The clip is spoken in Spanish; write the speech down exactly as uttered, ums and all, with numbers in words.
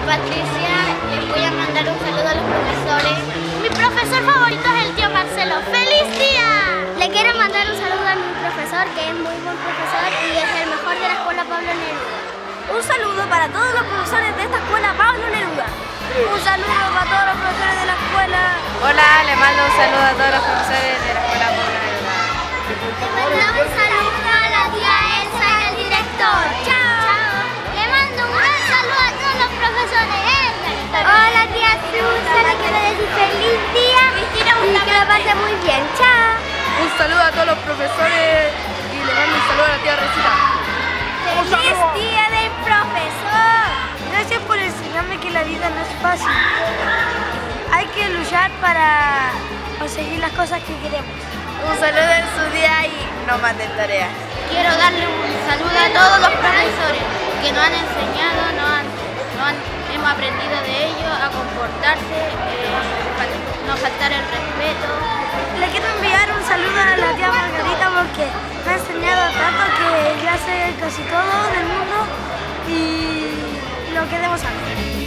Patricia, les voy a mandar un saludo a los profesores. Mi profesor favorito es el tío Marcelo. ¡Feliz día! Le quiero mandar un saludo a mi profesor, que es muy buen profesor y es el mejor de la escuela Pablo Neruda. Un saludo para todos los profesores de esta escuela Pablo Neruda. Un saludo para todos los profesores de la escuela. Hola, le mando un saludo a todos los profesores de la escuela Pablo Neruda. Le mando un saludo a la tía Elsa y al director. ¡Chao! Le mando un gran saludo a todos los profesores. Hola tía Susa, le quiero decir feliz día y que lo pase muy bien. ¡Chao! Un saludo a todos los profesores y le mando un saludo a la tía Rosita. ¡Feliz día del profesor! Gracias por enseñarme que la vida no es fácil. Hay que luchar para conseguir las cosas que queremos. Un saludo en su día y no manden tareas. Quiero darle un saludo a todos los profesores que nos han enseñado, nos han, nos han, hemos aprendido de ellos a comportarse, eh, no faltar el respeto. Le quiero enviar un saludo a la tía Margarita porque me ha enseñado tanto que ya sé casi todo del mundo y lo que debo saber.